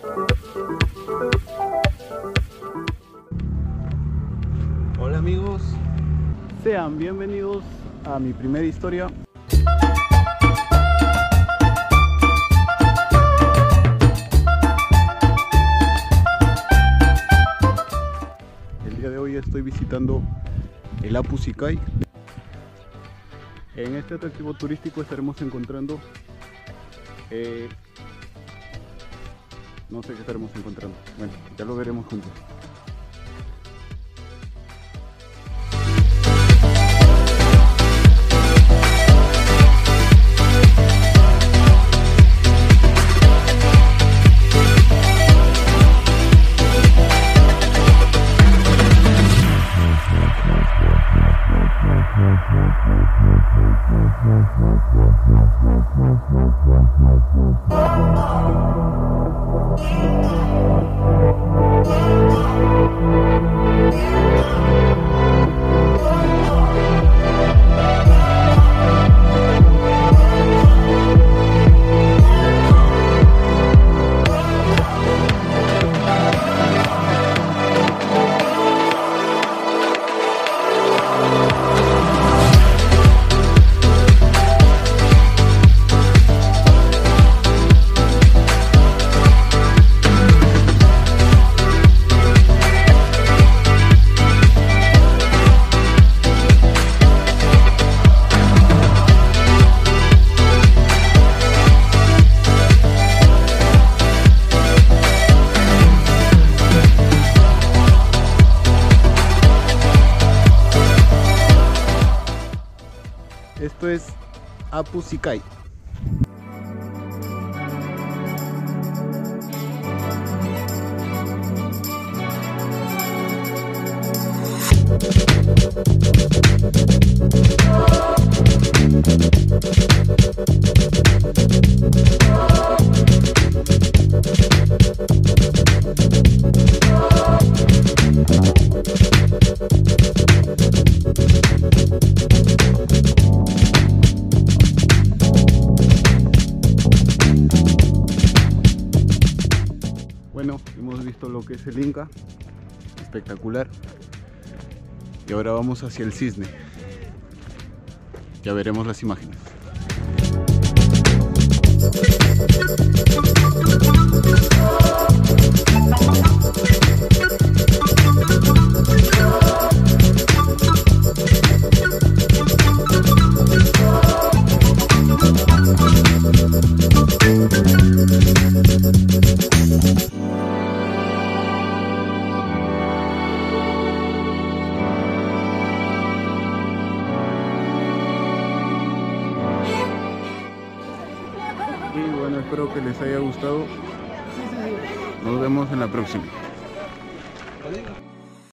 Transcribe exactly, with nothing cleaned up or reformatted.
Hola amigos, sean bienvenidos a mi primera historia. El día de hoy estoy visitando el Apu Sikai. En este atractivo turístico estaremos encontrando eh, no sé qué estaremos encontrando, bueno, ya lo veremos juntos. Esto es Apu Sikai. Bueno, hemos visto lo que es el Inca, espectacular, y ahora vamos hacia el Cisne. Ya veremos las imágenes. Y bueno, espero que les haya gustado. Nos vemos en la próxima.